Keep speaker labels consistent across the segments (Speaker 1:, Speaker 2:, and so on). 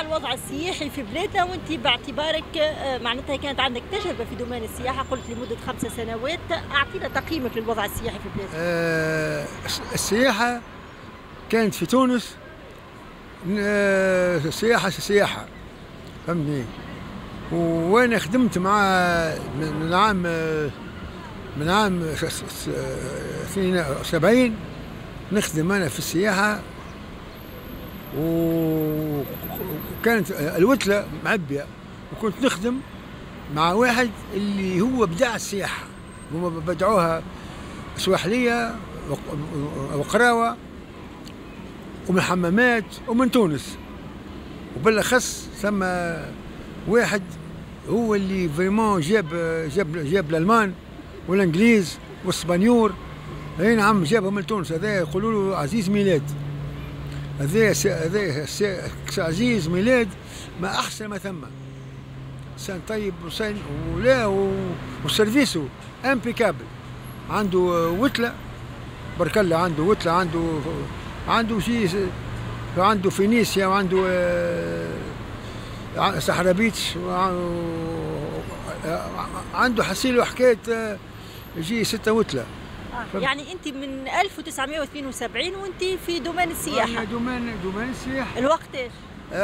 Speaker 1: الوضع السياحي في بلادنا، وانت باعتبارك معناتها كانت عندك تجربه في دومين السياحه، قلت لمده 5 سنوات، اعطينا تقييمك للوضع السياحي في بلادنا.
Speaker 2: السياحه كانت في تونس سياحه فهمتني. وانا خدمت مع من عام 72 نخدم انا في السياحه، وكانت الوتله معبيه، وكنت نخدم مع واحد اللي هو بدع السياحه، هما بدعوها سواحليه وقراوه ومن حمامات ومن تونس، وبالاخص ثم واحد هو اللي فريمون جاب الالمان والانجليز والاسبانيور. اي نعم جابهم من تونس. هذا يقولوا له عزيز ميلاد، هذا عزيز ميلاد ما احسن ما ثم، انسان طيب وسن ولا وسيرفيسو امبيكابل. عنده وتله بارك الله، عنده وتله، عنده شيء، عنده فينيسيا، وعنده صحرا بيتش، عنده حصيل وحكايه يجي 6 وتله.
Speaker 1: يعني انت من 1972 وانت في دومين السياحه.
Speaker 2: دومين السياحه.
Speaker 1: الوقت ايش؟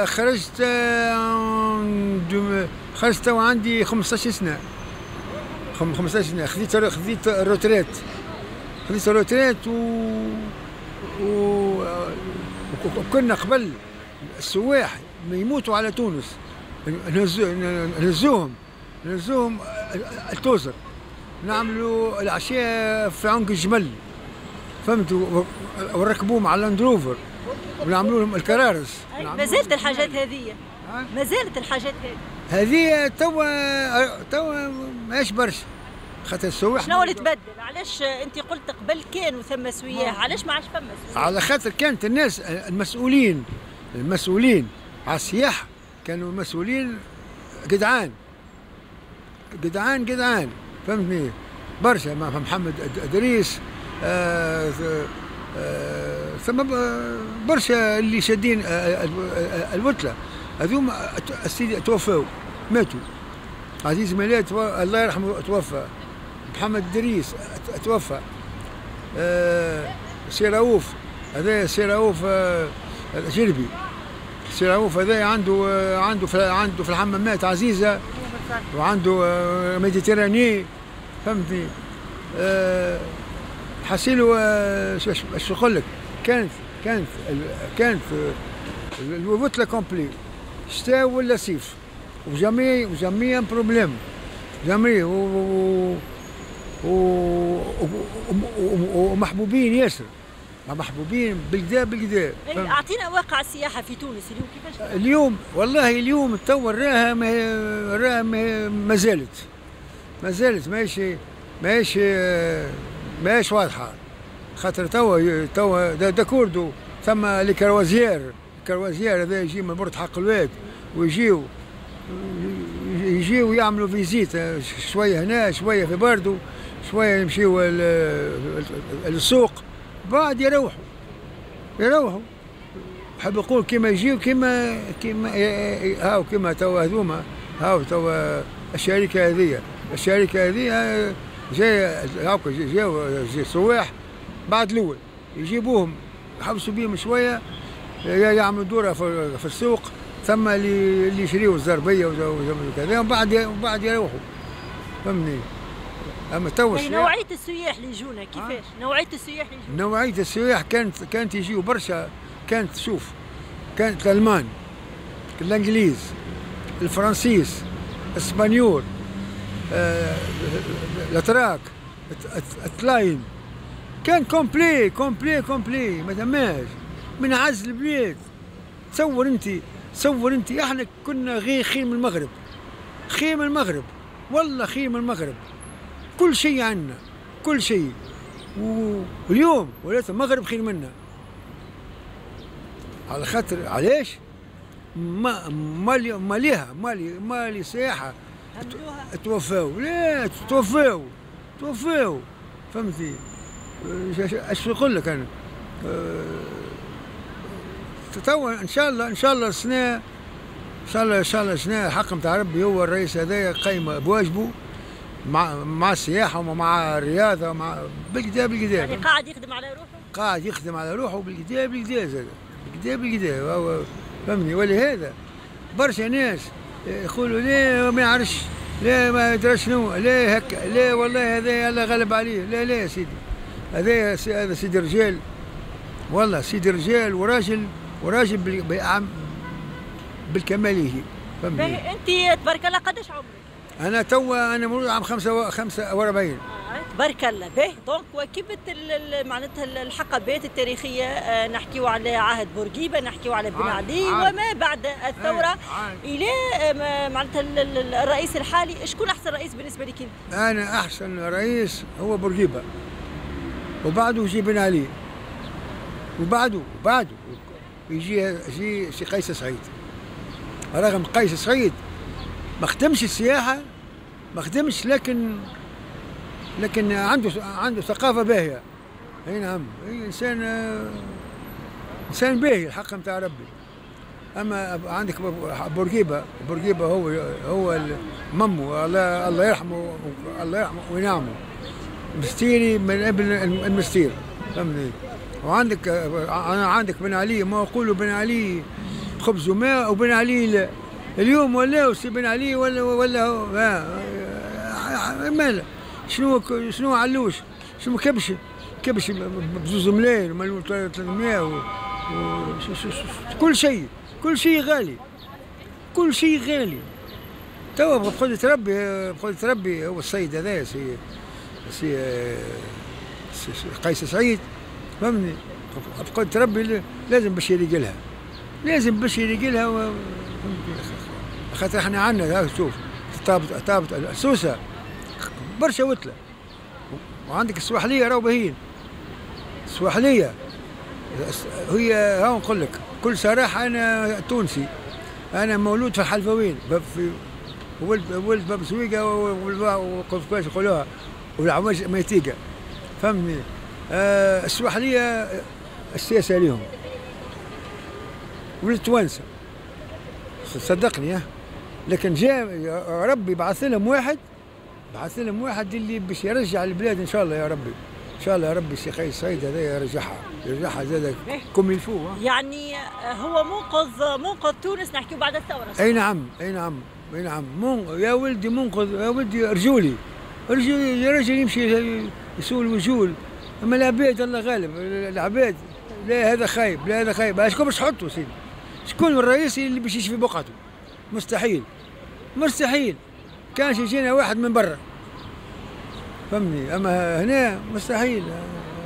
Speaker 2: خرجت وعندي 15 سنه. 15 سنه خذيت الروتريت. وكنا قبل السواح ما يموتوا على تونس نهزوهم التوزر، نعملوا العشاء في عنق الجمل فهمتوا، ونركبوهم على اللاندروفر ونعملوا لهم الكرارس.
Speaker 1: ما زالت الحاجات هذه؟ ما زالت الحاجات
Speaker 2: هذه توا ماهيش برشا، خاطر السواح
Speaker 1: شنو اللي تبدل؟ علاش انت قلت قبل كانوا ثم سياح، علاش ما عادش فما سياح؟
Speaker 2: على خاطر كانت الناس المسؤولين على السياحه كانوا مسؤولين جدعان فهمتني، برشا. محمد ادريس ثم برشا اللي شادين الوتله هذوما. السيدي توفوا ماتوا، عزيز ميلاد الله يرحمه توفى، محمد ادريس توفى، سي رؤوف، هذا سي رؤوف الجربي، سي رؤوف هذا عنده في الحمامات عزيزه، وعنده ميديتيراني فهمتني. حسيلو اش نقول لك، كانت الوتله كومبلي شتاء ولا صيف، وجميع بروبليم جميع ومحبوبين ياسر، محبوبين بالكدا.
Speaker 1: اعطينا واقع السياحه في تونس اليوم كيفاش؟
Speaker 2: اليوم توا راها ما زالت ماهيش واضحه، خاطر توا داكوردو ثم لي كروازيير هذا يجي من بورت حق الواد، ويجيو يعملوا فيزيت شويه هنا شويه في باردو، شويه يمشيوا للسوق، بعد يروحوا. حاب نقول كيما يجيو كيما هاو كيما توا هذوما، هاو توا الشركه هذه جايه هاكا جاو سواح بعد الاول يجيبوهم يحبسوا بيهم شويه، يعملوا دوره في السوق، ثم اللي يشريوا الزربيه وكذا، وبعد يروحوا فهمني. اما تو
Speaker 1: نوعيه السياح اللي يجونا كيفاش؟
Speaker 2: نوعيه السياح كانت يجيوا برشا. كانت الالمان، الانجليز، الفرنسيس، الاسبانيول، الاتراك، التلاين، كان كومبلي ما تماش من عز البلاد. تصور انت احنا كنا غير خير من المغرب والله خير من المغرب، كل شيء عندنا كل شيء، واليوم ولات المغرب خير منا. على خاطر علاش؟ مالي سياحه توفاو، لا توفاو فهمتي. اش نقول لك انا، توا ان شاء الله السنه شاء الله ان شاء الله شنو حق نتاع ربي، هو الرئيس هذايا قايم بواجبه مع السياحه ومع الرياضه ومع بالكدا بالكدا.
Speaker 1: يعني قاعد يخدم على روحه؟
Speaker 2: قاعد يخدم على روحه بالكدا بالكدا زاد، بالكدا بالكدا هو فهمني. ولهذا برشا ناس يقولوا لا ما يعرفش، لا ما يدري شنو، لا هكا، لا والله هذا الله غلب عليه، لا لا يا سيدي، هذا سيدي رجال، والله سيدي رجال وراجل بالكماله، فهمتني.
Speaker 1: انت تبارك الله قداش عمرك؟
Speaker 2: انا مولود عام 45.
Speaker 1: تبارك الله. باهي دونك وكبت معناتها الحقبات التاريخيه، نحكيو على عهد بورقيبه، نحكيو على بن علي وما بعد الثوره الى معناتها الرئيس الحالي. شكون احسن رئيس بالنسبه لك انت؟
Speaker 2: انا احسن رئيس هو بورقيبه، وبعده يجي بن علي، وبعده يجي قيس سعيد. رغم قيس سعيد ما خدمش السياحه، ما خدمش، لكن عنده ثقافه باهيه. اي نعم، انسان باهي الحق نتاع ربي. اما عندك بورقيبه هو ممو، الله يرحمه وينعمه، مستيري من ابن المستير، فهمني. عندك بن علي، ما يقولوا بن علي خبز وماء، وبن علي اليوم ولا سي بن علي ولا ماله، شنو علوش، شنو كبش بزوز ملايين ومليون 300 كل شيء غالي، كل شيء غالي. توا بقدرة ربي هو السيد هذا سي قيس سعيد، فهمني. بقدرة ربي لازم باش يريق لها، خاطر احنا عندنا شوف طابت سوسه برشا وتله، وعندك السواحليه راهو باهيين. السواحليه هي ها نقول لك بكل صراحه، انا تونسي، انا مولود في الحلفوين، ولد باب سويقه وكيفاش يقولوها والعواج ميتيقه، فهمني. السواحليه السياسه ليهم، ولد توانسه صدقني. لكن جاء ربي بعث لهم واحد اللي باش يرجع البلاد ان شاء الله يا ربي، ان شاء الله يا ربي. سي قيس سعيد هذا يرجعها زاد كوم يلفو.
Speaker 1: يعني هو منقذ تونس، نحكيو بعد الثوره.
Speaker 2: اي نعم يا ولدي منقذ، يا ولدي رجولي يا رجل يمشي يسول وجول. اما العباد الله غالب، العباد لا هذا خايب لا هذا خايب. شكون باش تحطوا سيدي؟ شكون الرئيس اللي باش يشفي بقعته؟ مستحيل. كانش يجينا واحد من برا، فهمني. اما هنا مستحيل.